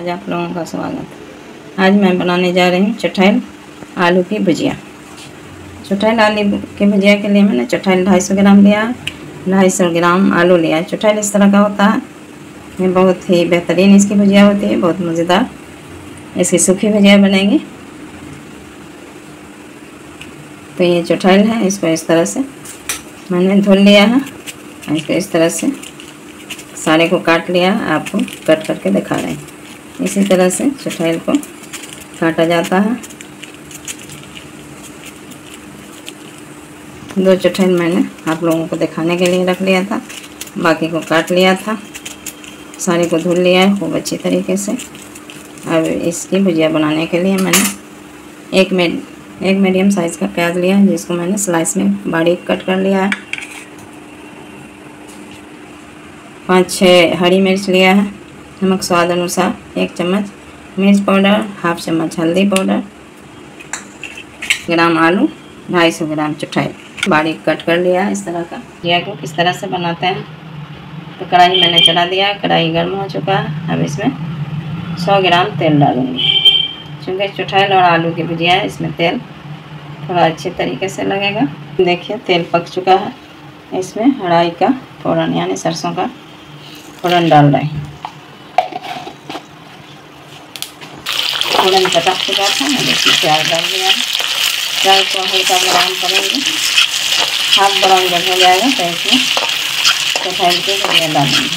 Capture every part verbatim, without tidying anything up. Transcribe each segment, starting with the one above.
आज आप लोगों का स्वागत। आज मैं बनाने जा रही हूँ चठैल आलू की भुजिया। चठैल आलू की भुजिया के लिए मैंने चठैल ढाई सौ ग्राम लिया, ढाई सौ ग्राम आलू लिया है। चठैल इस तरह का होता है, ये बहुत ही बेहतरीन इसकी भुजिया होती है, बहुत मज़ेदार। इसकी सूखी भुजिया बनेगी। तो ये चठैल है, इसको इस तरह से मैंने धुल लिया है। इसको इस तरह से सारे को काट लिया, आपको कट करके दिखा रहे हैं। इसी तरह से चठैल को काटा जाता है। दो चठैल मैंने आप लोगों को दिखाने के लिए रख लिया था, बाकी को काट लिया था। सारे को धुल लिया है खूब अच्छी तरीके से। अब इसकी भुजिया बनाने के लिए मैंने एक में एक मीडियम साइज़ का प्याज लिया है, जिसको मैंने स्लाइस में बारीक कट कर लिया है। पाँच छः हरी मिर्च लिया है, नमक स्वाद अनुसार एक चम्मच, मिर्च पाउडर हाफ चम्मच, हल्दी पाउडर, ग्राम आलू, ढाई सौ ग्राम चठैल बारीक कट कर लिया है। इस तरह का भुजिया को किस तरह से बनाते हैं। तो कढ़ाई मैंने चढ़ा दिया, कढ़ाई गर्म हो चुका है। अब इसमें सौ ग्राम तेल डालूँगी। चूँकि चठैल और आलू की भुजिया है, इसमें तेल थोड़ा अच्छे तरीके से लगेगा। देखिए तेल पक चुका है। इसमें राई का फोड़न यानी सरसों का फोड़न डाल रहे हैं। फोड़न पटक चुका था, मैंने इसमें प्याज डाल दिया है। प्याज को हल्का ब्राउन करेंगे, हाफ ब्राउन जब हो जाएगा तो इसमें चठैल की भुजिया डालेंगे।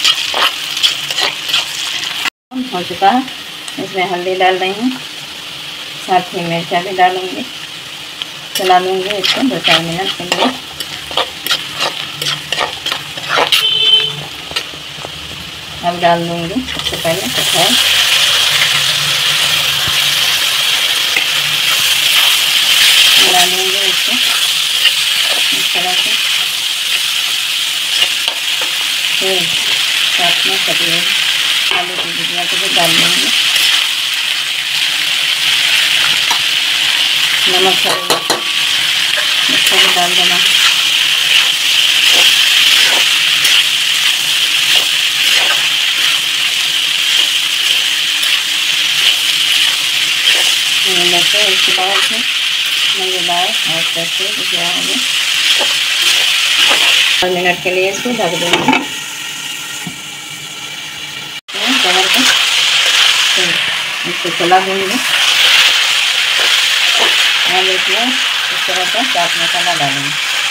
हो चुका है, इसमें हल्दी डाल रही हूँ, साथ ही मिर्चा भी डालूँगी। चला लूँगी इसको दो चार मिनट के लिए। अब डाल दूँगी सबसे पहले चठैल। मिला लूँगी इसको इस तरह से। फिर साथ में कटी आलू की भुजिया को भी डाल देंगे। नमक हल्दी इसको भी डाल देना। देखते इसके बाद से मज़ेदार और टेस्टी भुजिया होगी। और मिनट के लिए इसको ढक देंगे कवर को। इसको चला देंगे। और इसमें इस तरह का चाट मसाला डालेंगे।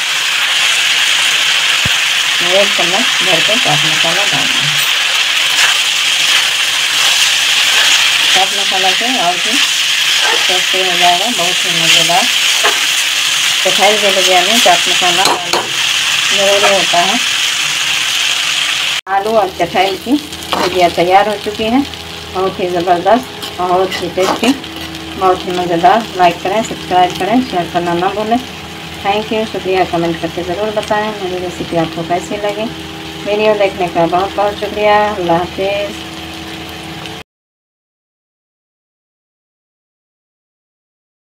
एक चम्मच भर के चाट मसाला डालेंगे। चाट मसाला से और भी टेस्टी हो जाएगा, बहुत ही मज़ेदार। चठैल की भुजिया में चाट मसाला डालना ज़रूरी होता है। आलू और चठैल की भुजिया तैयार हो चुकी है। बहुत ही ज़बरदस्त, बहुत ही टेस्टी, बहुत ही मज़ेदार। लाइक करें, सब्सक्राइब करें, शेयर करना ना भूलें। थैंक यू, शुक्रिया। कमेंट करके ज़रूर बताएं मेरी रेसिपी आपको कैसी लगी। वीडियो देखने का बहुत बहुत शुक्रिया। अल्लाह हाफिज़।